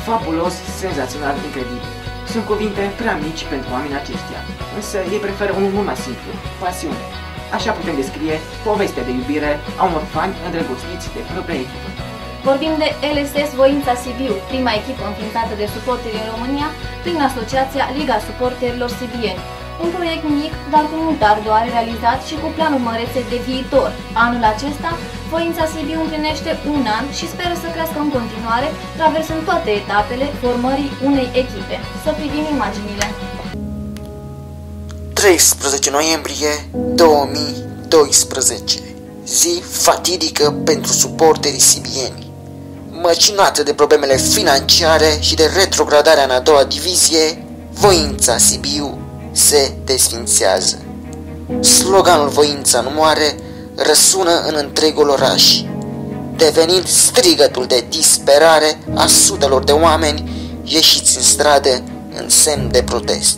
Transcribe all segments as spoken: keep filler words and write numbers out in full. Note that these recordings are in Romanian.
fabulos, senzațional, incredibil. Sunt cuvinte prea mici pentru oamenii aceștia, însă ei preferă unul mult mai simplu, pasiune. Așa putem descrie povestea de iubire a unor fani îndrăgostiți de propria echipă. Vorbim de L S S Voința Sibiu, prima echipă înființată de suporteri în România prin asociația Liga Suporterilor Sibieni. Un proiect mic, dar cu multe ardoare realizat și cu planuri mărețe de viitor. Anul acesta, Voința Sibiu împlinește un an și speră să crească în continuare, traversând toate etapele formării unei echipe. Să privim imaginile. treisprezece noiembrie două mii doisprezece. Zi fatidică pentru suporterii sibieni. Măcinată de problemele financiare și de retrogradarea în a doua divizie, Voința Sibiu se desfințează. Sloganul Voința nu moare răsună în întregul oraș, devenind strigătul de disperare a sutelor de oameni ieșiți în stradă în semn de protest.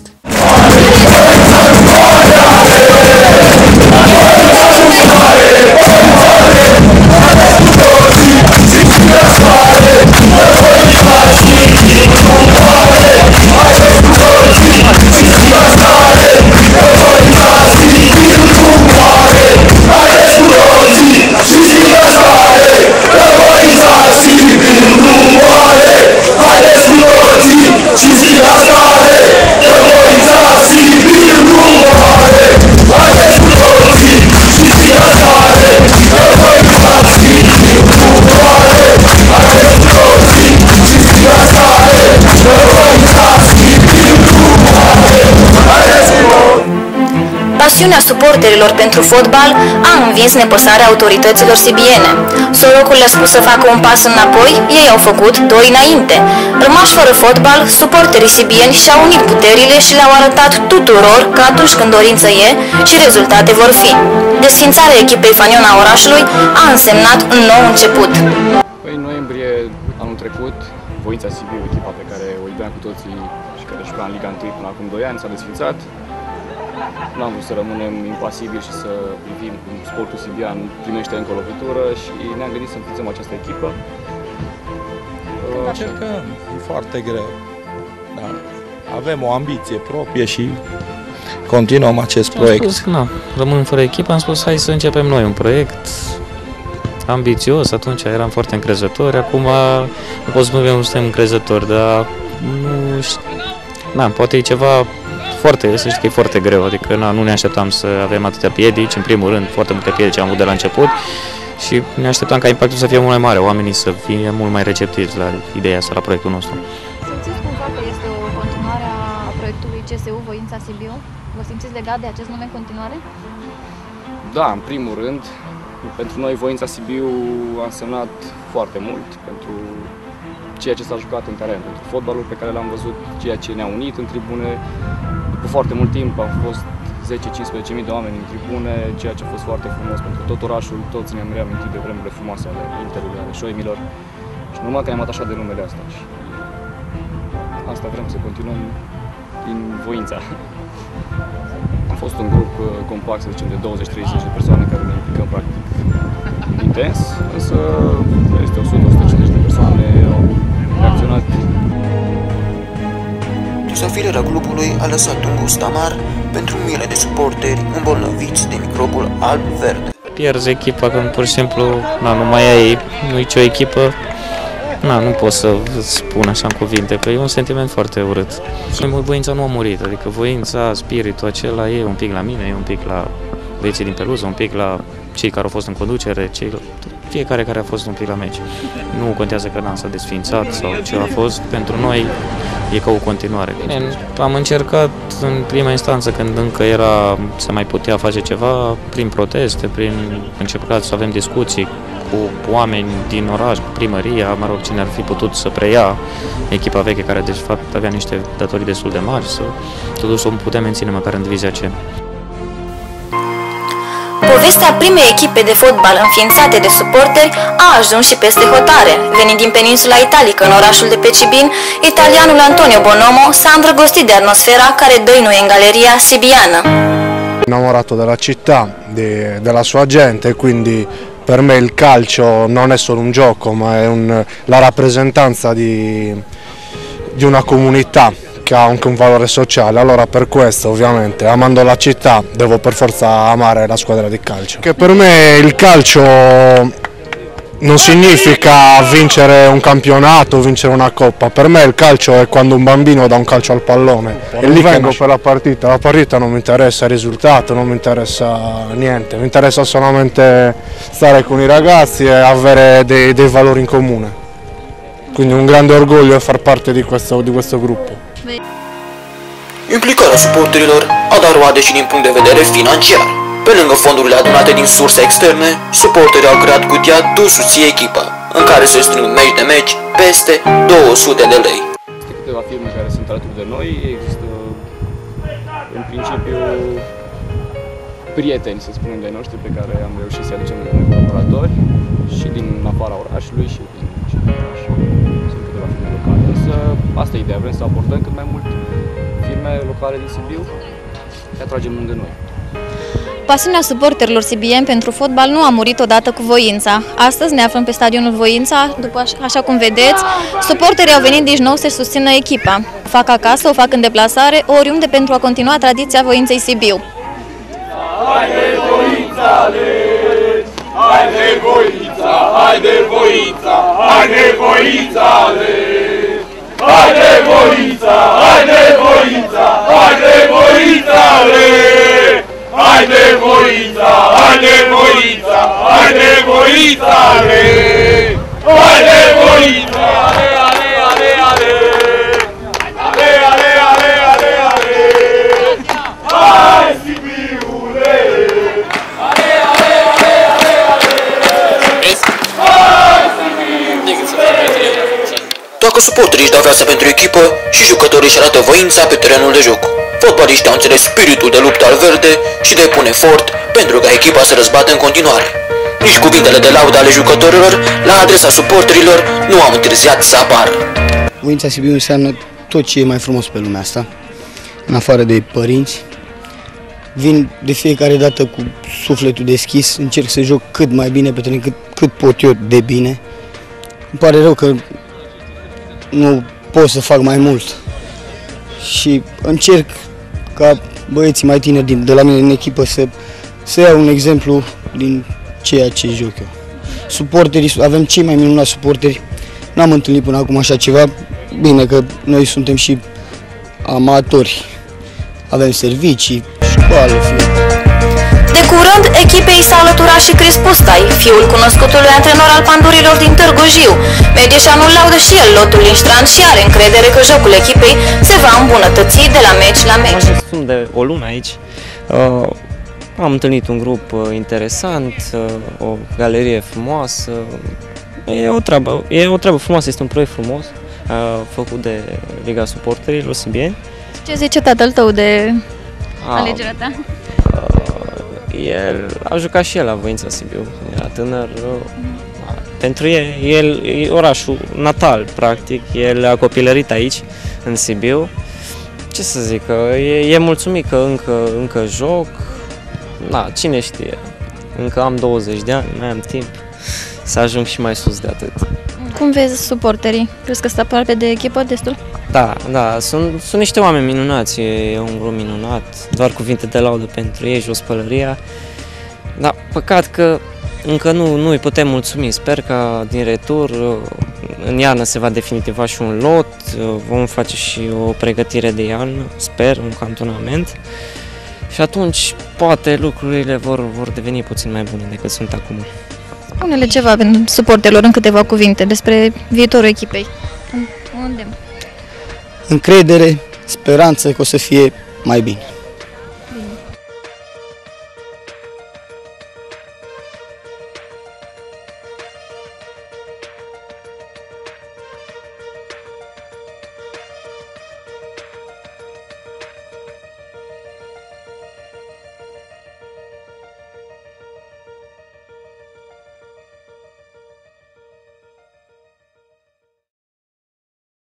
Pasiunea suporterilor pentru fotbal a învins nepăsarea autorităților sibiene. Sorocul le-a spus să facă un pas înapoi, ei au făcut doi înainte. Rămași fără fotbal, suporterii sibieni și-au unit puterile și le-au arătat tuturor că atunci când dorință e și rezultate vor fi. Desfințarea echipei faniona orașului a însemnat un nou început. Păi, în noiembrie anul trecut, Voința Sibiu, echipa pe care o iubeam cu toții și care juca în Liga unu până acum doi ani, s-a desfințat. N-am vrut să rămânem impasibili și să privim cum sportul sibian primește încă o lovitură și ne-am gândit să înființăm această echipă. Încercăm, e foarte greu. Da. Avem o ambiție proprie și continuăm acest am proiect. Spus, na, rămân fără echipă, am spus hai să începem noi un proiect ambițios, atunci eram foarte încrezători, acum nu pot să spun că nu suntem încrezători, dar nu știu, na, poate e ceva foarte, să știi că e foarte greu, adică na, nu ne așteptam să avem atâtea piedici, în primul rând foarte multe piedici am avut de la început și ne așteptam ca impactul să fie mult mai mare, oamenii să fie mult mai receptivi la ideea asta, la proiectul nostru. Simțiți cumva că este o continuare a proiectului C S U Voința Sibiu? Vă simțiți legat de acest nume în continuare? Da, în primul rând, pentru noi Voința Sibiu a însemnat foarte mult pentru ceea ce s-a jucat în teren, pentru fotbalul pe care l-am văzut, ceea ce ne-a unit în tribune. După foarte mult timp au fost zece-cincisprezece mii de oameni în tribune, ceea ce a fost foarte frumos pentru tot orașul, toți ne-am reamintit de vremurile frumoase ale Interului, ale Șoimilor și normal că ne-am atașat de numele astea și asta vrem să continuăm din Voința. Am fost un grup compact, să zicem, de douăzeci treizeci de persoane care ne implicăm practic intens, însă este o sută o sută cincizeci de persoane au reacționat. Drosofilera clubului a lăsat un gust amar pentru mile de suporteri îmbolnăviți de microbul alb-verde. Pierzi echipa când pur și simplu na, nu mai ai, nu-i nicio echipă, na, nu pot să spun așa în cuvinte, că e un sentiment foarte urât. Voința nu a murit, adică voința, spiritul acela e un pic la mine, e un pic la băieții din peluză, un pic la cei care au fost în conducere, cei, fiecare care a fost un pic la meci. Nu contează că n-am s-a desfințat sau ce a fost, pentru noi e ca o continuare. Bine, am încercat în prima instanță, când încă era, se mai putea face ceva, prin proteste, prin încercat să avem discuții cu oameni din oraș, cu primăria, mă rog, cine ar fi putut să preia echipa veche, care de fapt avea niște datorii destul de mari, să totuși o putem menține măcar în divizia C. Povestea primei echipe de fotbal înființate de suporteri a ajuns și peste hotare. Venind din peninsula italică în orașul de Pecibin, italianul Antonio Bonomo s-a îndrăgostit de atmosfera care dăinuie în galeria sibiană. Innamorato della città, de, della sua gente, quindi per me il calcio non è solo un gioco, ma è un, la rappresentanza di, di una comunità che ha anche un valore sociale, allora per questo ovviamente amando la città devo per forza amare la squadra di calcio. Che per me il calcio non significa vincere un campionato, vincere una coppa, per me il calcio è quando un bambino dà un calcio al pallone e lì vengo per la partita, la partita non mi interessa il risultato, non mi interessa niente, mi interessa solamente stare con i ragazzi e avere dei, dei valori in comune, quindi un grande orgoglio far parte di questo, di questo gruppo. Implicarea suporterilor a dat roade și din punct de vedere financiar. Pe lângă fondurile adunate din surse externe, suporterii au creat cutia Tu susții echipa, în care se strâng meci de meci peste două sute de lei. Există câteva firme care sunt alături de noi, există în principiu prieteni, să spunem, de noștri pe care am reușit să aducem în colaboratori și din afara orașului și din, și din oraș. Sunt câteva firme locale, însă asta e ideea, vrem să abordăm cât mai mult firme locale din Sibiu, le atragem lângă noi. Pasiunea suporterilor sibieni pentru fotbal nu a murit odată cu Voința. Astăzi ne aflăm pe stadionul Voința, după așa cum vedeți, suporterii au venit din nou să susțină echipa. O fac acasă, o fac în deplasare, oriunde pentru a continua tradiția Voinței Sibiu. Haide Voința, haide Voința, haide Voința, haide Voința, haide Voința, haide Voința, haide Voința, haide Voința, haide Voința, haide Voința, haide Voința, ale, ale, ale, ale, ale, ale, ale, ale, hai Sibiule, ale, ale, ale, ale, ale, hai Sibiule. Dacă suporterii își dau viața pentru echipă și jucătorii își arată voința pe terenul de joc, fotbaliștii au înțeles spiritul de luptă al verde și depun efort pentru ca echipa să răzbată în continuare. Nici cuvintele de laudă ale jucătorilor la adresa suporterilor nu au întârziat să apară. Voința Sibiu înseamnă tot ce e mai frumos pe lumea asta, în afară de părinți. Vin de fiecare dată cu sufletul deschis, încerc să joc cât mai bine pe teren, cât, cât pot eu de bine. Îmi pare rău că nu pot să fac mai mult și încerc ca băieții mai tineri de la mine în echipă să, să iau un exemplu din ceea ce joc eu. Suporterii, avem cei mai minunați suporteri, n-am întâlnit până acum așa ceva, bine că noi suntem și amatori, avem servicii, școală, fie. De curând, echipei s-a alăturat și Chris Pustai, fiul cunoscutului antrenor al Pandurilor din Târgu Jiu. Medișanul laudă și el lotul Liștran și are încredere că jocul echipei se va îmbunătăți de la meci la meci. Sunt de o lună aici. Uh, am întâlnit un grup uh, interesant, uh, o galerie frumoasă. E o treabă, e o treabă frumoasă, este un proiect frumos uh, făcut de Liga Suporterilor Sibieni. Ce zice tatăl tău de alegerea ta? El a jucat și el la Voința Sibiu, era tânăr. Pentru el, el e orașul natal, practic, el a copilărit aici, în Sibiu. Ce să zic, e, e mulțumit că încă, încă joc, na, cine știe, încă am douăzeci de ani, mai am timp să ajung și mai sus de atât. Cum vezi suporterii? Crezi că stă aproape de echipă destul? Da, da, sunt, sunt niște oameni minunați, e un grup minunat, doar cuvinte de laudă pentru ei, jos pălăria. Dar păcat că încă nu, nu îi putem mulțumi, sper că din retur în iarnă se va definitiva și un lot, vom face și o pregătire de iarnă, sper, un cantonament. Și atunci poate lucrurile vor, vor deveni puțin mai bune decât sunt acum. Spune-le ceva pentru suporterilor în câteva cuvinte despre viitorul echipei. Unde? Încredere, speranță că o să fie mai bine.